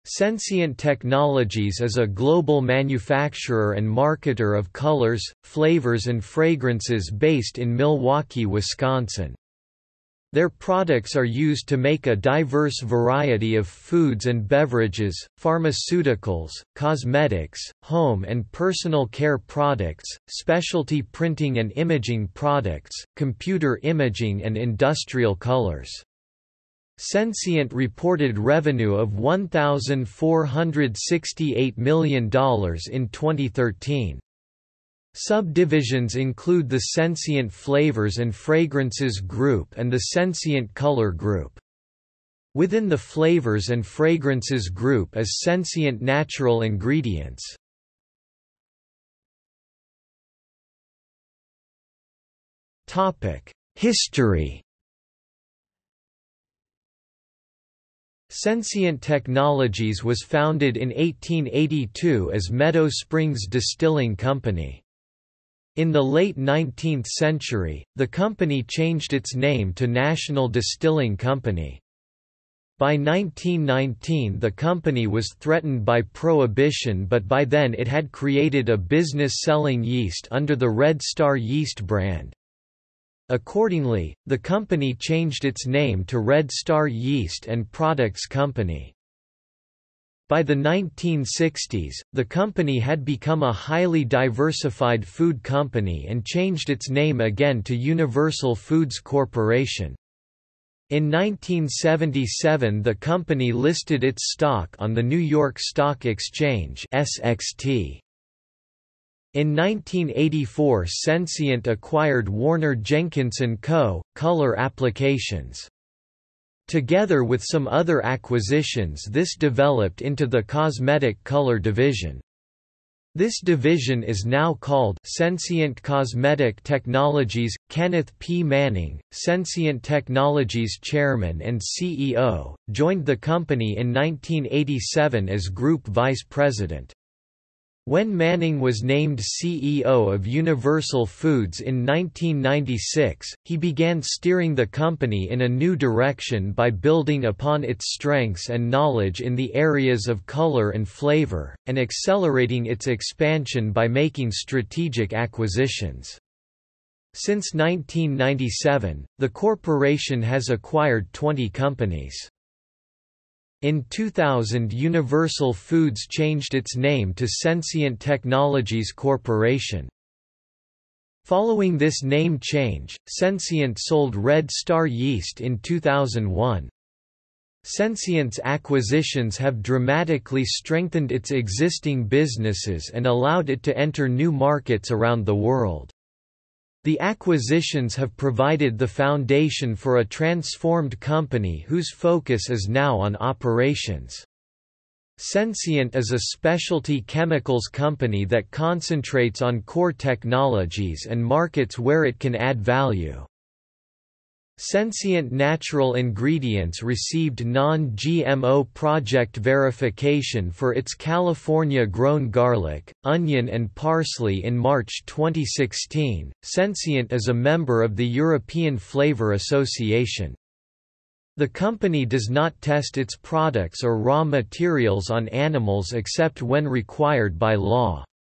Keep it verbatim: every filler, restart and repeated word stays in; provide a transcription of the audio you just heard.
Sensient Technologies is a global manufacturer and marketer of colors, flavors and fragrances based in Milwaukee, Wisconsin. Their products are used to make a diverse variety of foods and beverages, pharmaceuticals, cosmetics, home and personal care products, specialty printing and imaging products, computer imaging and industrial colors. Sensient reported revenue of one thousand four hundred sixty-eight million dollars in twenty thirteen. Subdivisions include the Sensient Flavors and Fragrances Group and the Sensient Color Group. Within the Flavors and Fragrances Group is Sensient Natural Ingredients. History. Sensient Technologies was founded in eighteen eighty-two as Meadow Springs Distilling Company. In the late nineteenth century, the company changed its name to National Distilling Company. By nineteen nineteen the company was threatened by prohibition, but by then it had created a business selling yeast under the Red Star yeast brand. Accordingly, the company changed its name to Red Star Yeast and Products Company. By the nineteen sixties, the company had become a highly diversified food company and changed its name again to Universal Foods Corporation. In nineteen seventy-seven the company listed its stock on the New York Stock Exchange (S X T). In nineteen eighty-four Sensient acquired Warner Jenkinson Co., Color Applications. Together with some other acquisitions, this developed into the Cosmetic Color Division. This division is now called Sensient Cosmetic Technologies. Kenneth P. Manning, Sensient Technologies chairman and C E O, joined the company in nineteen eighty-seven as group vice president. When Manning was named C E O of Universal Foods in nineteen ninety-six, he began steering the company in a new direction by building upon its strengths and knowledge in the areas of color and flavor, and accelerating its expansion by making strategic acquisitions. Since nineteen ninety-seven, the corporation has acquired twenty companies. In two thousand Universal Foods changed its name to Sensient Technologies Corporation. Following this name change, Sensient sold Red Star Yeast in two thousand one. Sensient's acquisitions have dramatically strengthened its existing businesses and allowed it to enter new markets around the world. The acquisitions have provided the foundation for a transformed company whose focus is now on operations. Sensient is a specialty chemicals company that concentrates on core technologies and markets where it can add value. Sensient Natural Ingredients received non G M O project verification for its California-grown garlic, onion and parsley in March twenty sixteen. Sensient is a member of the European Flavor Association. The company does not test its products or raw materials on animals except when required by law.